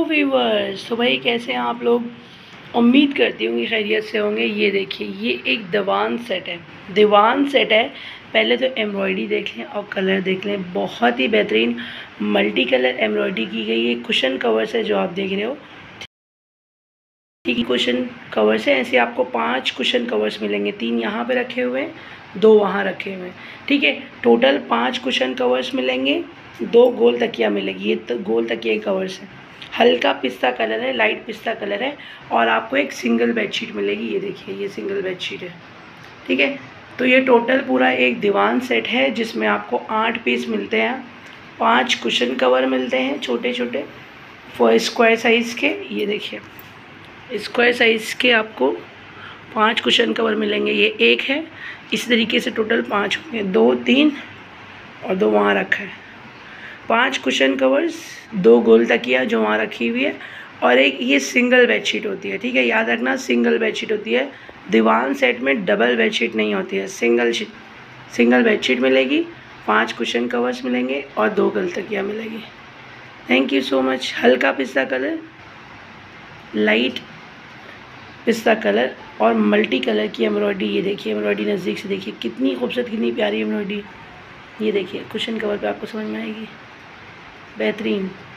Viewers, तो भाई कैसे हैं आप लोग। उम्मीद करती हूँ कि खैरियत से होंगे। ये देखिए, ये एक दीवान सेट है, दीवान सेट है। पहले तो एम्ब्रॉयडरी देख लें और कलर देख लें, बहुत ही बेहतरीन मल्टी कलर एम्ब्रॉयडरी की गई है। कुशन कवर्स है जो आप देख रहे हो, ठीक है। कुशन कवर्स है, ऐसे आपको 5 कुशन कवर्स मिलेंगे। 3 यहाँ पे रखे हुए हैं, 2 वहाँ रखे हुए हैं, ठीक है। टोटल 5 कुशन कवर्स मिलेंगे, 2 गोल तकिया मिलेगी। ये तो गोल तकिया कवर्स है, हल्का पिस्ता कलर है, लाइट पिस्ता कलर है। और आपको एक सिंगल बेडशीट मिलेगी। ये देखिए, ये सिंगल बेडशीट है, ठीक है। तो ये टोटल पूरा एक दीवान सेट है जिसमें आपको 8 पीस मिलते हैं। 5 कुशन कवर मिलते हैं छोटे छोटे स्क्वायर साइज़ के। ये देखिए, स्क्वायर साइज़ के आपको 5 कुशन कवर मिलेंगे। ये एक है, इस तरीके से टोटल 5 होंगे, 2 3 और 2 वहाँ रखा है। 5 कुशन कवर्स, 2 गोल तकिया जो वहाँ रखी हुई है, और एक ये सिंगल बेडशीट होती है, ठीक है। याद रखना, सिंगल बेडशीट होती है। दीवान सेट में डबल बेडशीट नहीं होती है, सिंगल बेडशीट मिलेगी। 5 कुशन कवर्स मिलेंगे और 2 गोल तकिया मिलेगी। Thank you so much. हल्का पिस्ता कलर, लाइट पिस्ता कलर और मल्टी कलर की एम्ब्रॉयडरी। ये देखिए, एम्ब्रॉयडरी नज़दीक से देखिए, कितनी खूबसूरत, कितनी प्यारी एम्ब्रॉयडरी। ये देखिए, कुशन कवर पे आपको समझ में आएगी, बेहतरीन।